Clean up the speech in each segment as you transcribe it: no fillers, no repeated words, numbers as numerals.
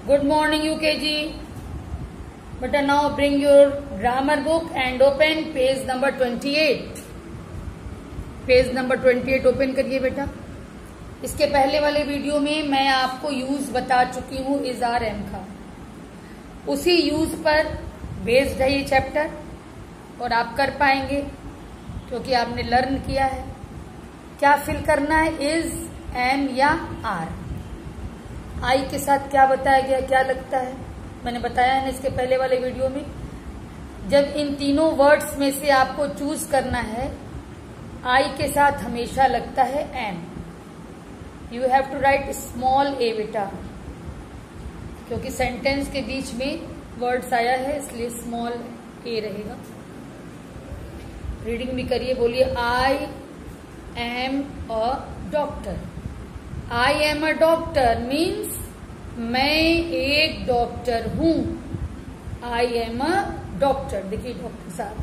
Good morning UKG. Beta now bring your grammar book and open page number 28. Page number 28 open करिए बेटा। इसके पहले वाले video में मैं आपको यूज बता चुकी हूँ इज आर एम का। उसी यूज पर बेस्ड है ये चैप्टर और आप कर पाएंगे क्योंकि आपने लर्न किया है। क्या फिल करना है, इज, एम या आर। आई के साथ क्या बताया गया, क्या लगता है, मैंने बताया है ना इसके पहले वाले वीडियो में। जब इन तीनों वर्ड्स में से आपको चूज करना है, आई के साथ हमेशा लगता है am. You have to write small a बेटा, क्योंकि सेंटेंस के बीच में वर्ड्स आया है इसलिए स्मॉल ए रहेगा। रीडिंग भी करिए, बोलिए I am a doctor. I am a doctor means मैं एक डॉक्टर हूं। आई एम अ डॉक्टर, देखिए डॉक्टर साहब।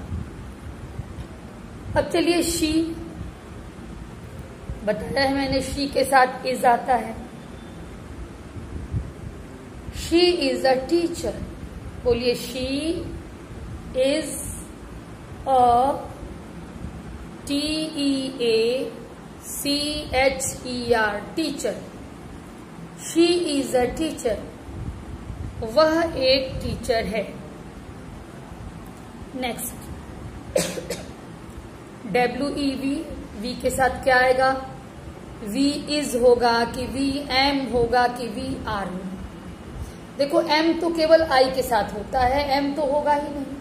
अब चलिए शी, बताया है मैंने शी के साथ इज आता है। शी इज अ टीचर, बोलिए she is a TEACHER teacher. She is a teacher, वह एक टीचर है। नेक्स्ट WEV, वी के साथ क्या आएगा, वी इज होगा कि वी एम होगा कि वी आर होगा। देखो एम तो केवल आई के साथ होता है, एम तो होगा ही नहीं।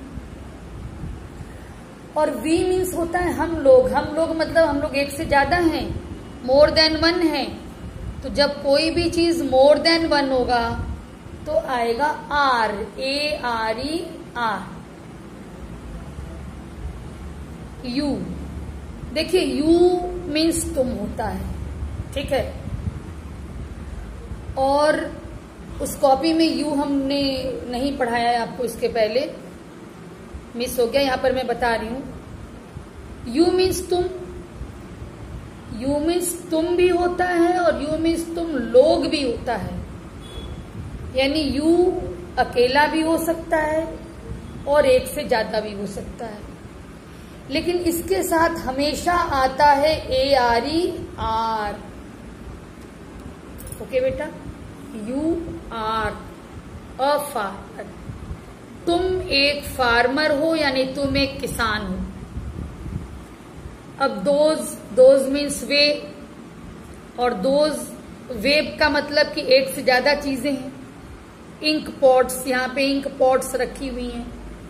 और वी मीन्स होता है हम लोग। हम लोग मतलब हम लोग एक से ज्यादा हैं, मोर देन वन है। तो जब कोई भी चीज मोर देन वन होगा तो आएगा आर, ARE आर। यू, देखिए यू मीन्स तुम होता है, ठीक है। और उस कॉपी में यू हमने नहीं पढ़ाया है आपको, इसके पहले मिस हो गया, यहां पर मैं बता रही हूं। यू मीन्स तुम, यू मीन्स तुम भी होता है और यू मीन्स तुम लोग भी होता है। यानी यू अकेला भी हो सकता है और एक से ज्यादा भी हो सकता है, लेकिन इसके साथ हमेशा आता है ARE आर। ओके बेटा, यू आर अ फार्मर। तुम एक फार्मर हो यानी तुम एक किसान हो। अब दोज मीन्स वे, और दोज वेब का मतलब कि एक से ज्यादा चीजें हैं। इंक पॉट्स, यहाँ पे इंक पॉट्स रखी हुई हैं।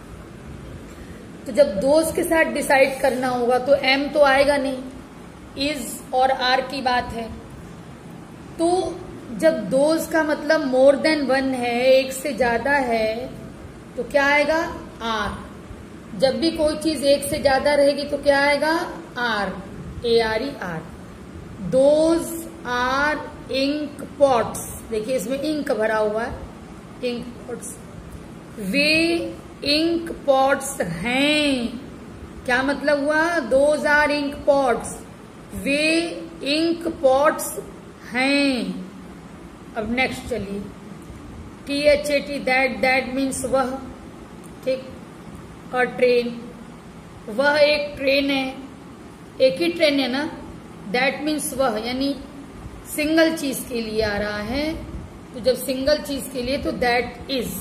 तो जब दोज के साथ डिसाइड करना होगा तो एम तो आएगा नहीं, इज और आर की बात है। तो जब दोज का मतलब मोर देन वन है, एक से ज्यादा है, तो क्या आएगा, आर। जब भी कोई चीज एक से ज्यादा रहेगी तो क्या आएगा, are, ARE are. Those are ink pots, देखिए इसमें इंक भरा हुआ है, इंक पॉट्स। वे इंक पॉट्स हैं, क्या मतलब हुआ, दोज आर इंक पॉट्स, वे इंक पॉट्स हैं। अब नेक्स्ट चलिए, THAT, दैट मीन्स वह, ठीक। और ट्रेन, वह एक ट्रेन है, एक ही ट्रेन है ना। दैट मीन्स वह, यानी सिंगल चीज के लिए आ रहा है। तो जब सिंगल चीज के लिए तो दैट इज।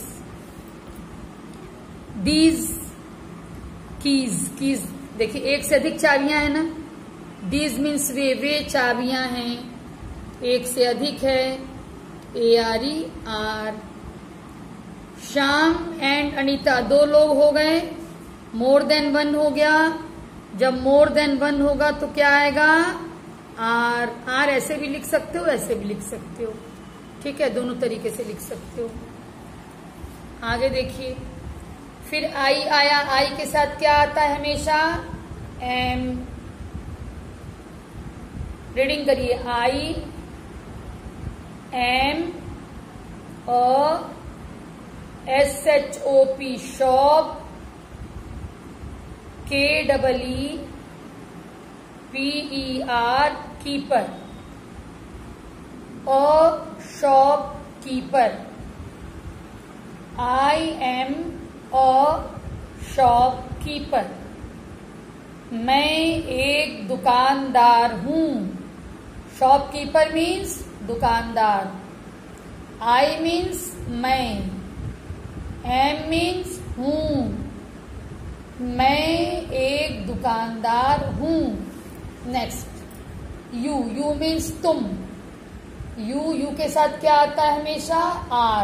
दीज कीज, देखिए एक से अधिक चाबियां है ना। दीज मीन्स वे चाबियां हैं, एक से अधिक है, ARE are. Shyam and Anita, दो लोग हो गए, मोर देन वन हो गया। जब मोर देन वन होगा तो क्या आएगा, आर। आर ऐसे भी लिख सकते हो, ऐसे भी लिख सकते हो, ठीक है, दोनों तरीके से लिख सकते हो। आगे देखिए, फिर आई आया। आई के साथ क्या आता है हमेशा, एम। रीडिंग करिए, I am a SHOP shop, KEEPER keeper, a shop keeper. I am a shopkeeper. मैं एक दुकानदार हूं। शॉपकीपर मीन्स दुकानदार। आई मीन्स मैं। एम मीन्स हूं। मैं एक दुकानदार हूं। नेक्स्ट यू मीन्स तुम। यू के साथ क्या आता है हमेशा? Are.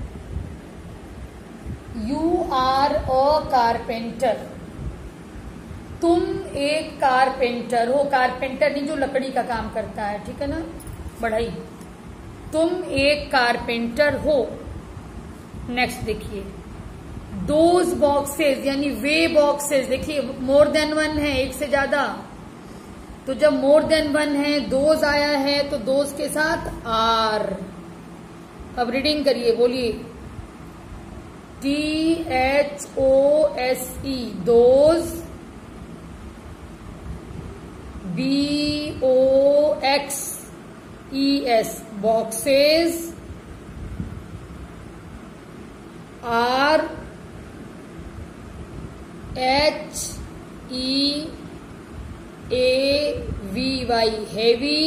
You are a carpenter. तुम एक कारपेंटर हो। कारपेंटर नहीं जो लकड़ी का काम करता है, ठीक है ना, बढ़ाई। तुम एक कारपेंटर हो। नेक्स्ट देखिए, दोज बॉक्सेस यानी वे बॉक्सेस। देखिए मोर देन वन है, एक से ज्यादा। तो जब मोर देन वन है, दोज आया है, तो दोज के साथ आर। अब रीडिंग करिए, बोलिए THOSE those. BOXES boxes। RHEAVY heavy।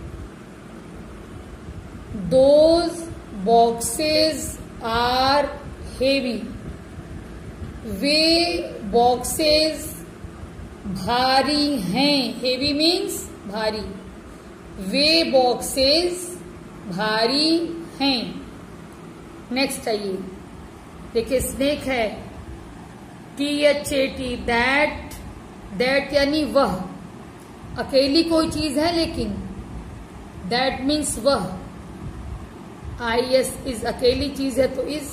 Those boxes are heavy। वे boxes भारी हैं। हेवी मीन्स भारी। वे बॉक्सेस भारी हैं। नेक्स्ट आइए, देखिए स्नेक है, THAT दैट यानी वह। अकेली कोई चीज है लेकिन दैट मीन्स वह। IS इज अकेली चीज है तो is.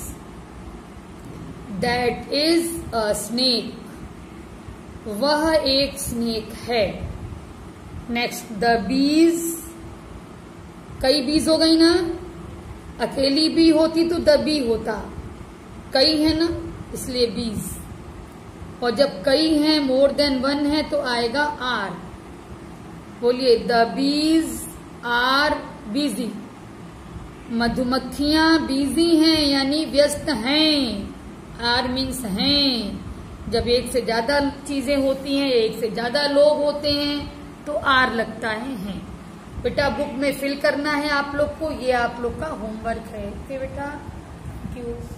That is a snake. वह एक स्नेक है। Next the bees. कई बीज हो गई ना, अकेली बी होती तो द बी होता। कई है ना, इसलिए बीज। और जब कई हैं, मोर देन वन है, तो आएगा आर। बोलिए द बीज आर बिजी। मधुमक्खियां बिजी हैं यानी व्यस्त हैं। आर मीन्स हैं। जब एक से ज्यादा चीजें होती हैं, एक से ज्यादा लोग होते हैं, तो आर लगता है। बेटा बुक में फिल करना है आप लोग को, ये आप लोग का होमवर्क है। ओके बेटा, थैंक यू।